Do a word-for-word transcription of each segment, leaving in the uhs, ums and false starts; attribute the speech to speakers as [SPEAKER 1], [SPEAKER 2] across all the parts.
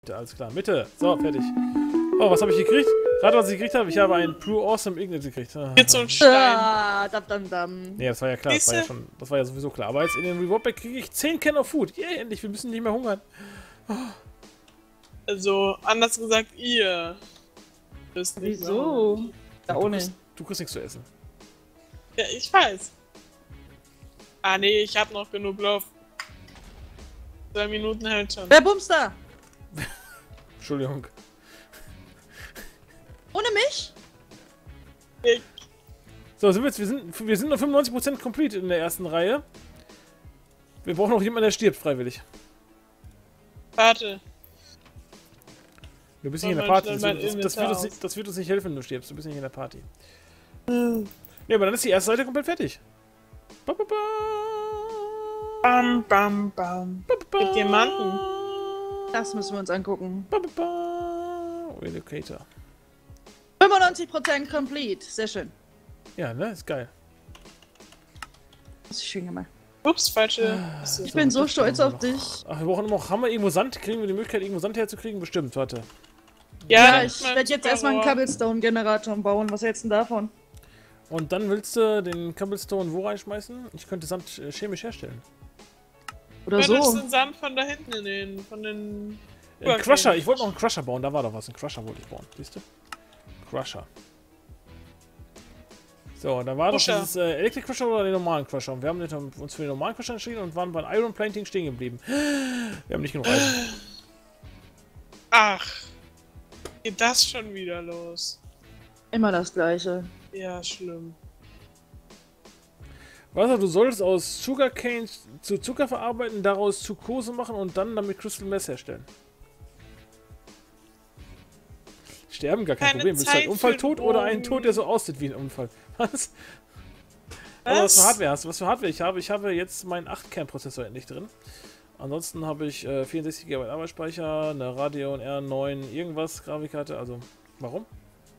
[SPEAKER 1] Alles klar, Mitte. So, fertig. Oh, was habe ich gekriegt? Rate, was ich gekriegt habe. Ich habe einen Pure Awesome Ignite gekriegt.
[SPEAKER 2] Jetzt so ein Stein.
[SPEAKER 3] Ah, dam, dam, dam.
[SPEAKER 1] Nee, das war ja klar. Das war ja, schon, das war ja sowieso klar. Aber jetzt in den Reward Pack kriege ich zehn Can of Food. Yeah, endlich, wir müssen nicht mehr hungern. Oh.
[SPEAKER 2] Also, anders gesagt, ihr. Nicht
[SPEAKER 3] Wieso? Da
[SPEAKER 1] du,
[SPEAKER 3] ohne.
[SPEAKER 1] kriegst, du kriegst nichts zu essen.
[SPEAKER 2] Ja, ich weiß. Ah, nee, ich hab noch genug Luft. Zwei Minuten hält schon.
[SPEAKER 3] Wer bumst da?
[SPEAKER 1] Entschuldigung.
[SPEAKER 3] Ohne mich?
[SPEAKER 2] Ich.
[SPEAKER 1] So, sind wir, jetzt, wir, sind, wir sind noch fünfundneunzig Prozent complete in der ersten Reihe. Wir brauchen noch jemanden, der stirbt, freiwillig.
[SPEAKER 2] Warte.
[SPEAKER 1] Du bist nicht in der Party. Das, das, das, wird uns nicht, das wird uns nicht helfen, wenn du stirbst. Du bist nicht in der Party.
[SPEAKER 2] Hm.
[SPEAKER 1] Ne, aber dann ist die erste Seite komplett fertig. Ba, ba, ba.
[SPEAKER 2] Bam, bam, bam.
[SPEAKER 1] Ba, ba,
[SPEAKER 2] Mit Diamanten.
[SPEAKER 3] Das müssen wir uns angucken.
[SPEAKER 1] Ba, ba, ba. Relocator.
[SPEAKER 3] fünfundneunzig Prozent complete. Sehr schön.
[SPEAKER 1] Ja, ne? Ist geil.
[SPEAKER 3] Das ist schön gemacht.
[SPEAKER 2] Ups, falsche.
[SPEAKER 3] Ich bin so stolz auf dich.
[SPEAKER 1] Ach, wir brauchen immer noch. Haben wir irgendwo Sand? Kriegen wir die Möglichkeit, irgendwo Sand herzukriegen? Bestimmt, warte.
[SPEAKER 3] Ja, ja ich werde jetzt erstmal einen Cobblestone-Generator bauen. Was hältst du denn davon?
[SPEAKER 1] Und dann willst du den Cobblestone wo reinschmeißen? Ich könnte Sand äh, chemisch herstellen.
[SPEAKER 3] Oder
[SPEAKER 2] so.
[SPEAKER 3] so.
[SPEAKER 2] Den Sand von da hinten in den. Von den.
[SPEAKER 1] Ein Crusher, ich wollte noch einen Crusher bauen, da war doch was. Ein Crusher wollte ich bauen, siehst du? Crusher. So, da war
[SPEAKER 2] Crusher.
[SPEAKER 1] doch dieses äh, Electric Crusher oder den normalen Crusher. Und wir haben uns für den normalen Crusher entschieden und waren beim Iron Planting stehen geblieben. Wir haben nicht genug Eisen.
[SPEAKER 2] Ach. Geht das schon wieder los?
[SPEAKER 3] Immer das Gleiche.
[SPEAKER 2] Ja, schlimm.
[SPEAKER 1] Weißt du, du solltest aus Sugarcane zu Zucker verarbeiten, daraus Zuckose machen und dann damit Crystal Meth herstellen. Sterben gar kein
[SPEAKER 2] Keine
[SPEAKER 1] Problem. Willst du einen
[SPEAKER 2] Zeit
[SPEAKER 1] Unfall
[SPEAKER 2] für
[SPEAKER 1] tot oder einen Tod, der so aussieht wie ein Unfall? Was? Was? was für Hardware hast du? Was für Hardware ich habe? Ich habe jetzt meinen acht Kern Prozessor endlich drin. Ansonsten habe ich äh, vierundsechzig Gigabyte Arbeitsspeicher, eine Radeon R neun irgendwas Grafikkarte. Also, warum?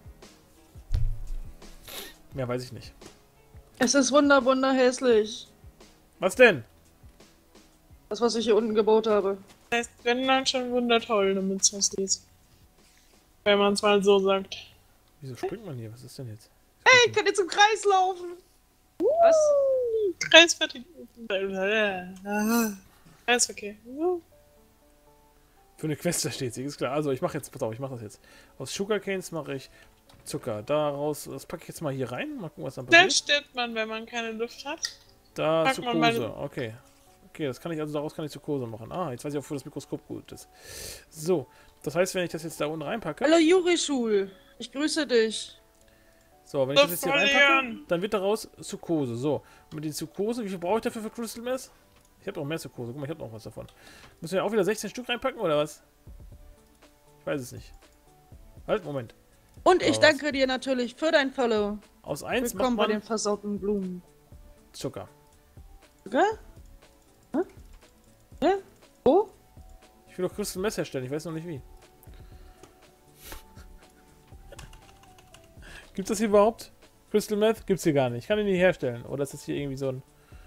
[SPEAKER 1] Mehr weiß ich nicht.
[SPEAKER 3] Es ist wunder, wunder hässlich.
[SPEAKER 1] Was denn?
[SPEAKER 3] Das, was ich hier unten gebaut habe.
[SPEAKER 2] Das heißt, wenn dann schon wundertoll, damit es was ist. Wenn man es mal so sagt.
[SPEAKER 1] Wieso springt man hier? Was ist denn jetzt?
[SPEAKER 3] Hey, ich kann jetzt im Kreis laufen. Was?
[SPEAKER 2] Kreisverkehr. Kreisverkehr.
[SPEAKER 1] Für eine Quest da steht sie, ist klar. Also ich mache jetzt, pass auf, ich mache das jetzt. Aus Sugarcanes mache ich Zucker. Daraus, das packe ich jetzt mal hier rein. Mal gucken, was dann passiert.
[SPEAKER 2] Dann stirbt man, wenn man keine Luft hat.
[SPEAKER 1] Da
[SPEAKER 2] Pack
[SPEAKER 1] Zuckose, okay. Okay, das kann ich, also daraus kann ich Zuckose machen. Ah, jetzt weiß ich auch, wofür das Mikroskop gut ist. So, das heißt, wenn ich das jetzt da unten reinpacke...
[SPEAKER 3] Hallo Jurischul, ich grüße dich.
[SPEAKER 1] So, wenn ich das jetzt hier reinpacke, dann wird daraus Zuckose. So, und mit den Zuckose, wie viel brauche ich dafür für Crystal Meth? Ich habe noch mehr Zuckose, guck mal, ich habe noch was davon. Müssen wir auch wieder sechzehn Stück reinpacken, oder was? Ich weiß es nicht. Halt, Moment.
[SPEAKER 3] Und ich
[SPEAKER 1] Aus.
[SPEAKER 3] danke dir natürlich für dein Follow.
[SPEAKER 1] Aus eins
[SPEAKER 3] Willkommen
[SPEAKER 1] macht
[SPEAKER 3] bei
[SPEAKER 1] man
[SPEAKER 3] den versauten Blumen.
[SPEAKER 1] Zucker.
[SPEAKER 3] Okay? Hä? Ja? Wo?
[SPEAKER 1] Ich will doch Crystal Meth herstellen, ich weiß noch nicht wie. Gibt es das hier überhaupt? Crystal Meth? Gibt's hier gar nicht. Ich kann den nicht herstellen. Oder ist das hier irgendwie so ein...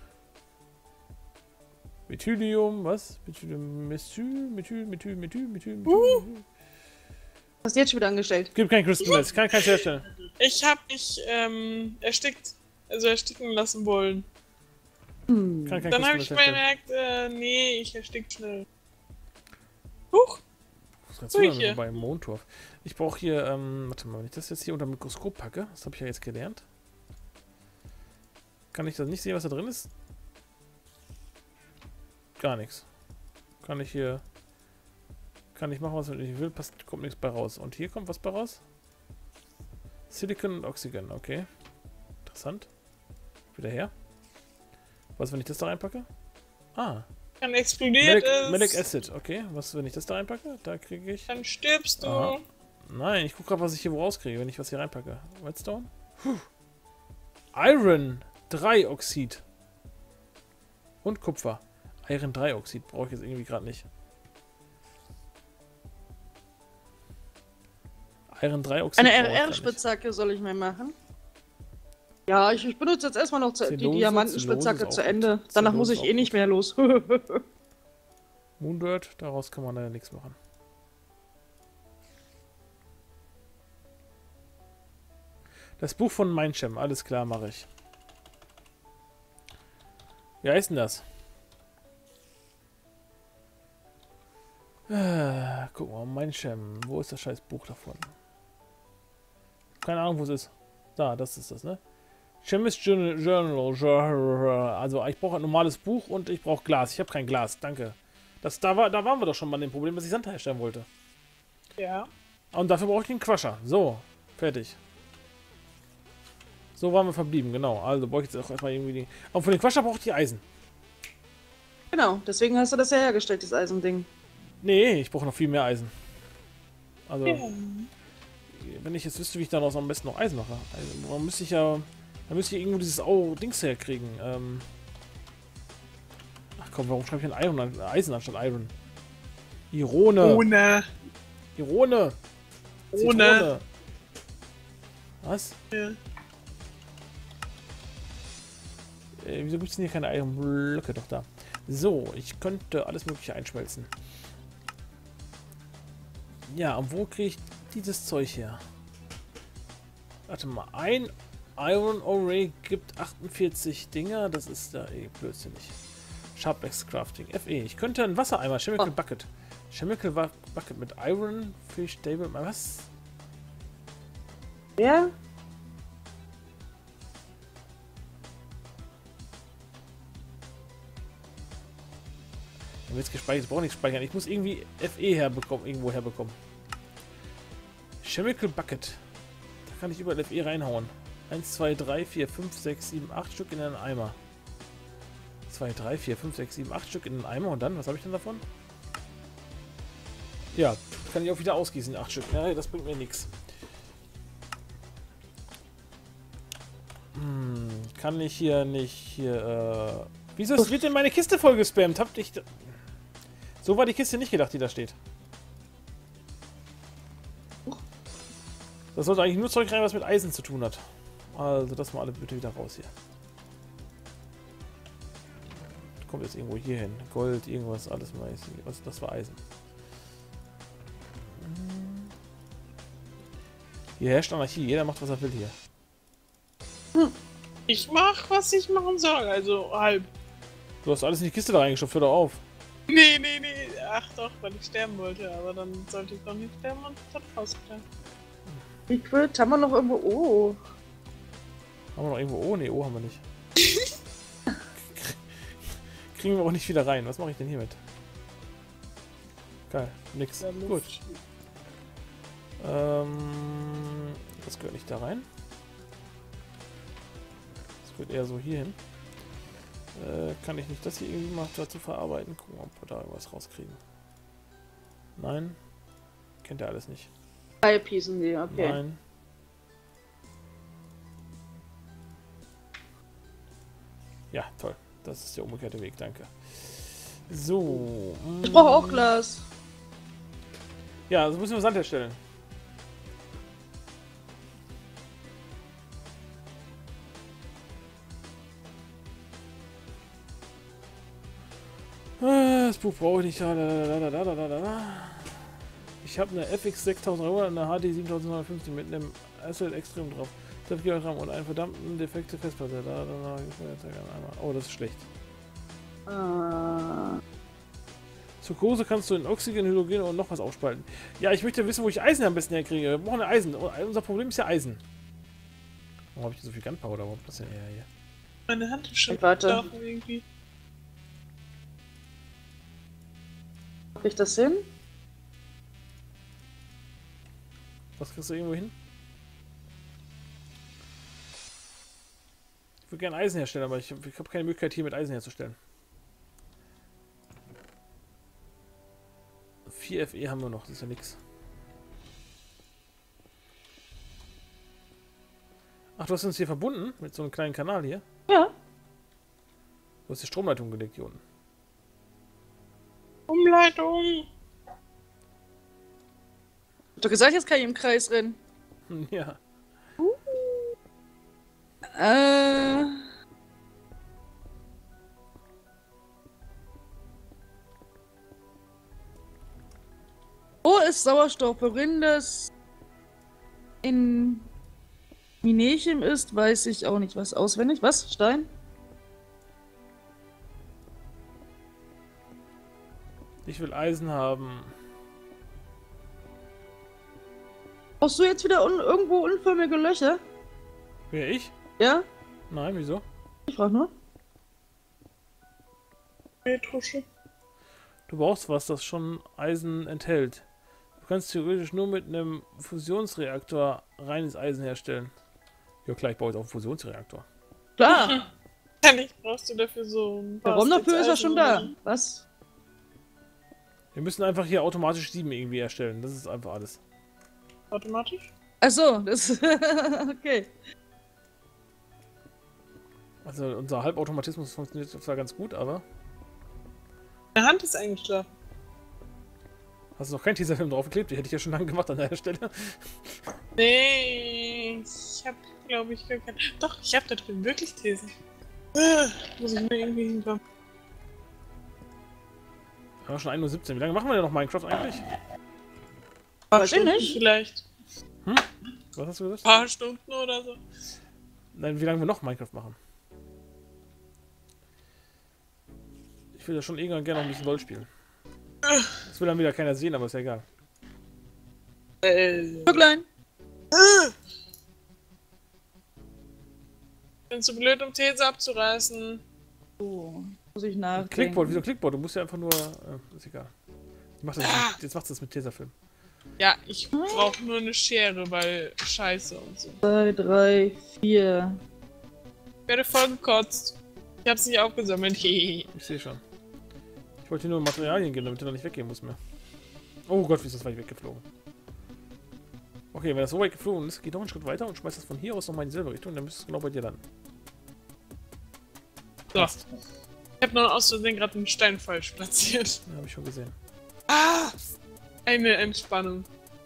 [SPEAKER 1] Methylium, was? Methylium, Methyl, Methyl, Methyl, Methyl, Methyl, Methyl.
[SPEAKER 3] Uh. Was hast du jetzt schon wieder angestellt?
[SPEAKER 1] Gibt kein Crystal Meth, ich kann keins herstellen.
[SPEAKER 2] Ich hab mich ähm, erstickt, also ersticken lassen wollen.
[SPEAKER 3] Hm.
[SPEAKER 1] Kann kein
[SPEAKER 2] Dann
[SPEAKER 1] Crystal
[SPEAKER 2] habe
[SPEAKER 1] Meth
[SPEAKER 2] ich
[SPEAKER 1] herstellen.
[SPEAKER 2] bemerkt, äh, nee, ich erstick schnell. Huch!
[SPEAKER 1] Was kannst
[SPEAKER 2] Ui,
[SPEAKER 1] du denn
[SPEAKER 2] hier.
[SPEAKER 1] bei Mondtorf? Ich brauche hier, ähm, warte mal, wenn ich das jetzt hier unter dem Mikroskop packe, das habe ich ja jetzt gelernt. Kann ich das nicht sehen, was da drin ist? Gar nichts. Kann ich hier... Kann ich machen, was ich will, passt, kommt nichts bei raus. Und hier kommt was bei raus? Silicon und Oxygen, okay. Interessant. Wieder her. Was, wenn ich das da reinpacke? Ah.
[SPEAKER 2] Dann explodiert
[SPEAKER 1] Malic,
[SPEAKER 2] es.
[SPEAKER 1] Malic Acid, okay. Was, wenn ich das da reinpacke? Da kriege ich...
[SPEAKER 2] Dann stirbst du.
[SPEAKER 1] Aha. Nein, ich gucke gerade, was ich hier wo rauskriege, wenn ich was hier reinpacke. Redstone? Puh. Iron drei Oxid. Und Kupfer. Iron drei Oxid brauche ich jetzt irgendwie gerade nicht. Iron drei Oxid.
[SPEAKER 3] Eine R R-Spitzhacke soll ich mir machen? Ja, ich, ich benutze jetzt erstmal noch zu, die
[SPEAKER 1] Zellulose,
[SPEAKER 3] Diamantenspitzhacke
[SPEAKER 1] Zellulose
[SPEAKER 3] zu
[SPEAKER 1] ist auch
[SPEAKER 3] Ende.
[SPEAKER 1] gut.
[SPEAKER 3] Danach
[SPEAKER 1] Zellulose
[SPEAKER 3] muss
[SPEAKER 1] ist
[SPEAKER 3] ich
[SPEAKER 1] auch
[SPEAKER 3] eh nicht
[SPEAKER 1] gut.
[SPEAKER 3] mehr los.
[SPEAKER 1] Moondirt, daraus kann man leider nichts machen. Das Buch von Mindchem, alles klar, mache ich. Wie heißt denn das? Äh, guck mal, Mindchem. Wo ist das scheiß Buch davon? Keine Ahnung, wo es ist. Da, das ist das, ne? Chemist Journal, Journal, also ich brauche ein normales Buch und ich brauche Glas. Ich habe kein Glas, danke. Das, da, war, da waren wir doch schon mal an dem Problem, dass ich Sand herstellen wollte.
[SPEAKER 2] Ja.
[SPEAKER 1] Und dafür brauche ich den Crusher. So, fertig. So waren wir verblieben, genau. Also brauche ich jetzt auch erstmal irgendwie die... Und für den Crusher brauche ich die Eisen.
[SPEAKER 3] Genau, deswegen hast du das ja hergestellt, das Eisending.
[SPEAKER 1] Nee, ich brauche noch viel mehr Eisen. Also,
[SPEAKER 2] ja.
[SPEAKER 1] wenn ich jetzt wüsste, wie ich daraus am besten noch Eisen mache. Also, warum müsste ich ja... Dann müsste ich irgendwo dieses oh, Dings herkriegen. Ähm Ach komm, warum schreibe ich ein Iron an, Eisen anstatt Iron? Irone.
[SPEAKER 2] Ohne.
[SPEAKER 1] Irone.
[SPEAKER 2] Ohne.
[SPEAKER 1] Zitrone. Was?
[SPEAKER 2] Ja.
[SPEAKER 1] Äh, wieso gibt es denn hier keine Iron-Blöcke? Doch da. So, ich könnte alles Mögliche einschmelzen. Ja, und wo kriege ich dieses Zeug her? Warte mal, ein Iron Array gibt achtundvierzig Dinger. Das ist da eh blödsinnig. Sharpex Crafting. F E. Ich könnte einen Wassereimer. Chemical
[SPEAKER 3] Oh.
[SPEAKER 1] Bucket. Chemical Wa- Bucket mit Iron. Fish Stable. Was?
[SPEAKER 3] Ja?
[SPEAKER 1] Ich habe jetzt gespeichert. Ich brauche nicht speichern. Ich muss irgendwie F E herbekommen. Irgendwo herbekommen. Chemical Bucket. Da kann ich überall F E reinhauen. eins, zwei, drei, vier, fünf, sechs, sieben, acht Stück in einen Eimer. zwei, drei, vier, fünf, sechs, sieben, acht Stück in einen Eimer und dann, was habe ich denn davon? Ja, kann ich auch wieder ausgießen, acht Stück. Ja, das bringt mir nichts. Hm, kann ich hier nicht hier, äh... Wieso ist- wird denn meine Kiste voll gespammt? Habt ich... So war die Kiste nicht gedacht, die da steht. Das sollte eigentlich nur Zeug rein, was mit Eisen zu tun hat. Also das mal alle bitte wieder raus hier. Kommt jetzt irgendwo hier hin. Gold, irgendwas, alles mal. Was, das war Eisen. Hier herrscht Anarchie. Jeder macht, was er will hier.
[SPEAKER 2] Ich mach, was ich machen soll. Also halb.
[SPEAKER 1] Du hast alles in die Kiste da reingestopft. Hör doch auf.
[SPEAKER 2] Nee, nee, nee. Ach doch, weil ich sterben wollte. Aber dann sollte ich doch nicht sterben und das rausgetan.
[SPEAKER 3] Liquid, haben wir noch irgendwo... Oh.
[SPEAKER 1] Haben wir noch irgendwo... Oh, nee, oh haben wir nicht. Kriegen wir auch nicht wieder rein. Was mache ich denn hiermit? Geil. Nix.
[SPEAKER 2] Ja,
[SPEAKER 1] Gut. Ähm, das gehört nicht da rein. Das gehört eher so hier hin. Äh, kann ich nicht das hier irgendwie mal dazu verarbeiten? Gucken, ob wir da irgendwas rauskriegen. Nein. Kennt ihr alles nicht.
[SPEAKER 3] Drei Piecen die, okay.
[SPEAKER 1] Nein. Ja, toll. Das ist der umgekehrte Weg, danke. So.
[SPEAKER 3] Ich brauche auch
[SPEAKER 1] mm,
[SPEAKER 3] Glas.
[SPEAKER 1] Ja, also müssen wir Sand herstellen. Ah, das Buch brauche ich nicht. Da, da, da, da, da, da, da. Ich habe eine F X sechstausend Euro und eine H D siebentausendneunhundertfünfzig mit einem Asset Extrem drauf. RAM und einen verdammten defekte Festplatte. Da, da, da. Oh, das ist schlecht.
[SPEAKER 3] Äh,
[SPEAKER 1] Sucrose kannst du in Oxygen, Hydrogen und noch was aufspalten. Ja, ich möchte wissen, wo ich Eisen am besten herkriege. Wir brauchen Eisen. Unser Problem ist ja Eisen. Warum habe ich so viel Gunpowder? Warum das denn eher hier?
[SPEAKER 2] Meine Hand ist schon
[SPEAKER 3] Ich warte.
[SPEAKER 2] gelaufen irgendwie.
[SPEAKER 3] krieg ich das hin?
[SPEAKER 1] Was kriegst du irgendwo hin? Ich würde gerne Eisen herstellen, aber ich, ich habe keine Möglichkeit hier mit Eisen herzustellen. vier F E haben wir noch, das ist ja nix. Ach, du hast uns hier verbunden mit so einem kleinen Kanal hier.
[SPEAKER 3] Ja.
[SPEAKER 1] Du hast die Stromleitung gelegt hier unten.
[SPEAKER 2] Umleitung.
[SPEAKER 3] Hab doch gesagt, jetzt kann ich im Kreis rennen.
[SPEAKER 1] Hm, ja.
[SPEAKER 3] Äh. Wo ist Sauerstoff? Worin das in Minetium ist, weiß ich auch nicht was auswendig. Was? Stein?
[SPEAKER 1] Ich will Eisen haben.
[SPEAKER 3] Brauchst du jetzt wieder un irgendwo unförmige Löcher?
[SPEAKER 1] Wer, ich?
[SPEAKER 3] Ja?
[SPEAKER 1] Nein, wieso?
[SPEAKER 3] Ich frag nur.
[SPEAKER 2] Petrusche.
[SPEAKER 1] Du brauchst was, das schon Eisen enthält. Du kannst theoretisch nur mit einem Fusionsreaktor reines Eisen herstellen. Ja klar, ich baue jetzt auch einen Fusionsreaktor.
[SPEAKER 3] Klar!
[SPEAKER 2] Ja, nicht brauchst du dafür so ein paar
[SPEAKER 3] Der Raum dafür ist ja
[SPEAKER 2] Sticks
[SPEAKER 3] schon
[SPEAKER 2] Eisen
[SPEAKER 3] da. Was?
[SPEAKER 1] Wir müssen einfach hier automatisch sieben irgendwie erstellen. Das ist einfach alles.
[SPEAKER 2] automatisch?
[SPEAKER 3] Achso, das. Okay.
[SPEAKER 1] Also unser Halbautomatismus funktioniert zwar ganz gut, aber...
[SPEAKER 2] Meine Hand ist eingeschlafen.
[SPEAKER 1] Hast du noch keinen Tesafilm draufgeklebt? Die hätte ich ja schon lange gemacht an der Stelle.
[SPEAKER 2] Nee, ich hab, glaube ich, gar keinen. Doch, ich hab da drin wirklich These. Äh, muss ich mir irgendwie hinkommen.
[SPEAKER 1] Ja, schon ein Uhr siebzehn. Wie lange machen wir denn noch Minecraft eigentlich?
[SPEAKER 2] Paar
[SPEAKER 3] Weiß ich
[SPEAKER 2] Stunden
[SPEAKER 3] nicht.
[SPEAKER 2] vielleicht.
[SPEAKER 1] Hm? Was hast du gesagt?
[SPEAKER 2] Paar Stunden oder so.
[SPEAKER 1] Nein, wie lange wir noch Minecraft machen? Ich will ja schon irgendwann gerne noch ein bisschen LOL spielen. Das will dann wieder keiner sehen, aber ist ja egal.
[SPEAKER 2] Äh,
[SPEAKER 3] So klein.
[SPEAKER 2] bin zu blöd, um These abzureißen.
[SPEAKER 3] So, muss ich nachdenken.
[SPEAKER 1] Clickboard, wieso Clickboard? Du musst ja einfach nur... Äh, ist egal. Jetzt macht das,
[SPEAKER 2] Ah.
[SPEAKER 1] jetzt macht das mit Tesafilm.
[SPEAKER 2] Ja, ich brauche nur eine Schere, weil Scheiße und so.
[SPEAKER 3] Zwei, drei, vier.
[SPEAKER 2] Ich werde voll gekotzt. Ich hab's nicht aufgesammelt. Hehehe.
[SPEAKER 1] Ich sehe schon. Ich wollte hier nur Materialien geben, damit du da nicht weggehen musst mehr. Oh Gott, wie ist das weit weggeflogen. Okay, wenn das so weit geflogen ist, geht noch einen Schritt weiter und schmeißt das von hier aus nochmal in dieselbe Richtung, dann müsste es genau bei dir landen.
[SPEAKER 2] So. Ich hab noch aus Versehen gerade einen Stein falsch platziert.
[SPEAKER 1] Ja, habe ich schon gesehen.
[SPEAKER 2] Ah! Eine Entspannung.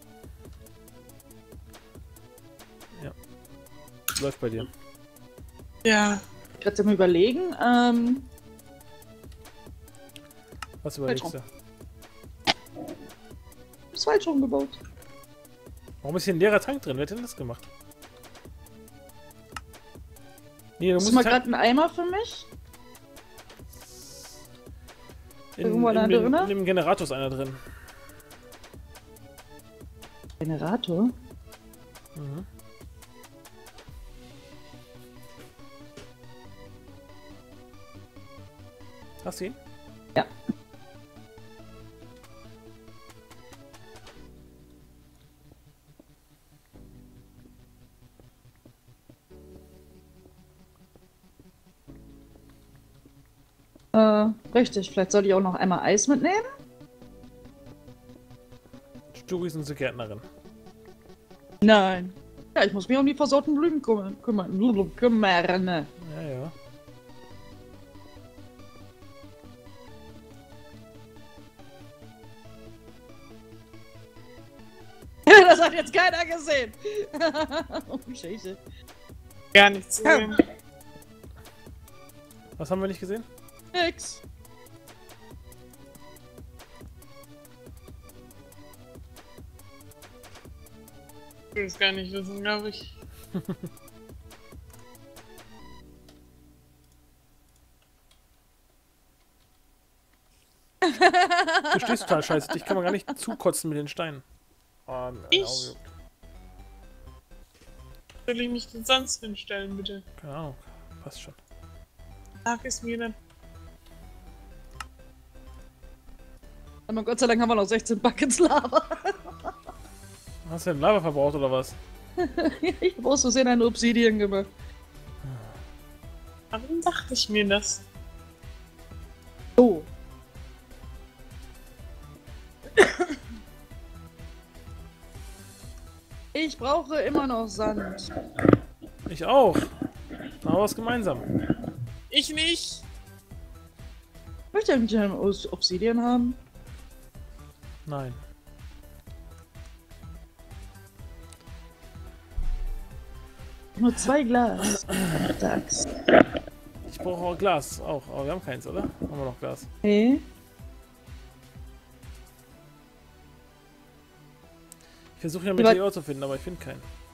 [SPEAKER 1] Läuft bei dir.
[SPEAKER 2] Ja.
[SPEAKER 3] Gerade am Überlegen. Ähm,
[SPEAKER 1] Was überlegst du?
[SPEAKER 3] ist falsch rumgebaut.
[SPEAKER 1] Warum ist hier ein leerer Tank drin? Wer hat denn das gemacht? Nee, du
[SPEAKER 3] Hast du
[SPEAKER 1] musst
[SPEAKER 3] mal
[SPEAKER 1] den
[SPEAKER 3] gerade
[SPEAKER 1] Tank
[SPEAKER 3] einen Eimer für mich?
[SPEAKER 1] in,
[SPEAKER 3] irgendwo
[SPEAKER 1] in,
[SPEAKER 3] einer
[SPEAKER 1] in,
[SPEAKER 3] drinne?
[SPEAKER 1] in dem Generator ist einer drin.
[SPEAKER 3] Generator?
[SPEAKER 1] Mhm. Hast du ihn?
[SPEAKER 3] Ja. Äh, richtig. Vielleicht sollte ich auch noch einmal Eis mitnehmen.
[SPEAKER 1] Sturi ist unsere Gärtnerin.
[SPEAKER 3] Nein. Ja, ich muss mich um die versorgten Blumen kümmern. Kümmern. kümmern.
[SPEAKER 1] Ja, ja.
[SPEAKER 3] Das hat jetzt keiner gesehen. Oh, Scheiße.
[SPEAKER 2] Gar nichts zu sehen.
[SPEAKER 1] Was haben wir nicht gesehen?
[SPEAKER 3] Nix.
[SPEAKER 2] Ich will es gar nicht wissen, glaube ich.
[SPEAKER 1] Du stehst total scheiße. Dich kann man gar nicht zukotzen mit den Steinen. Oh, mein
[SPEAKER 2] Ich?
[SPEAKER 1] Auge juckt.
[SPEAKER 2] Soll ich mich denn sonst hinstellen, bitte?
[SPEAKER 1] Keine Ahnung. Passt schon.
[SPEAKER 2] Sag es mir dann.
[SPEAKER 3] Aber Gott sei Dank haben wir noch sechzehn Buckets Lava.
[SPEAKER 1] Hast du denn Lava verbraucht oder was?
[SPEAKER 3] Ich habe aus Versehen eine Obsidian gemacht.
[SPEAKER 2] Warum dachte ich mir das?
[SPEAKER 3] So. Ich brauche immer noch Sand.
[SPEAKER 1] Ich auch. Aber was gemeinsam.
[SPEAKER 2] Ich nicht!
[SPEAKER 3] Möchte ich eigentlich eine Os- Obsidian haben?
[SPEAKER 1] Nein.
[SPEAKER 3] Nur zwei Glas. Dachs.
[SPEAKER 1] Ich brauche auch Glas. Auch. Aber wir haben keins, oder? Haben wir noch Glas?
[SPEAKER 3] Nee.
[SPEAKER 1] Ich versuche ja
[SPEAKER 3] Aber-
[SPEAKER 1] Meteor zu finden, aber ich finde keinen.